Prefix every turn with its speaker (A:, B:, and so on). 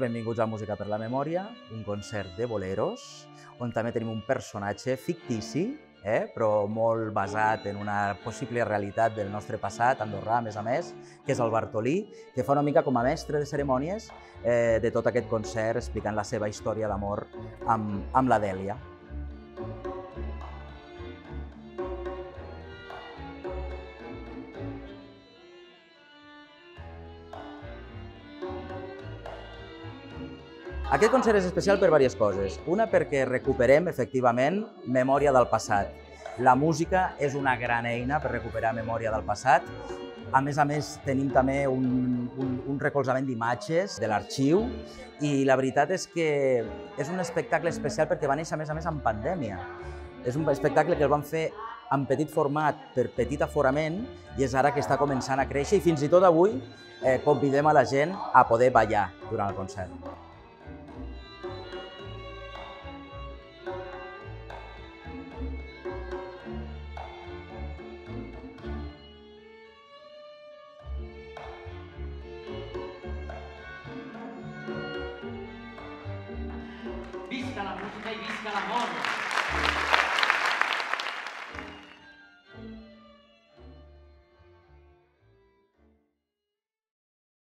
A: benvinguts a Música per la Memòria, un concert de boleros, on també tenim un personatge fictici, però molt basat en una possible realitat del nostre passat, andorrà, a més, que és el Bartolí, que fa una mica com a mestre de cerimònies de tot aquest concert, explicant la seva història d'amor amb la Dèlia. Aquest concert és especial per diverses coses. Una, perquè recuperem, efectivament, memòria del passat. La música és una gran eina per recuperar memòria del passat. A més, tenim també un recolzament d'imatges de l'arxiu i la veritat és que és un espectacle especial perquè va néixer, a més, en pandèmia. És un espectacle que el vam fer en petit format, per petit aforament, i és ara que està començant a créixer i fins i tot avui convidem a la gent a poder ballar durant el concert.
B: Visca la música i visca l'amor!